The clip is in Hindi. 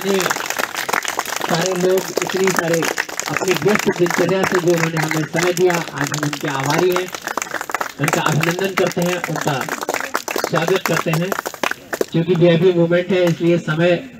इतने सारे लोग, इतनी सारे अपनी व्यस्त दिनचर्या से जो उन्होंने हमें समय दिया, आज हम उनके आभारी हैं, उनका अभिनंदन करते हैं, उनका स्वागत करते हैं। क्योंकि वीआईपी मूवमेंट है, इसलिए समय